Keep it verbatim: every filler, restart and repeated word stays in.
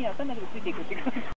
には分かんないけどついていくっていうか。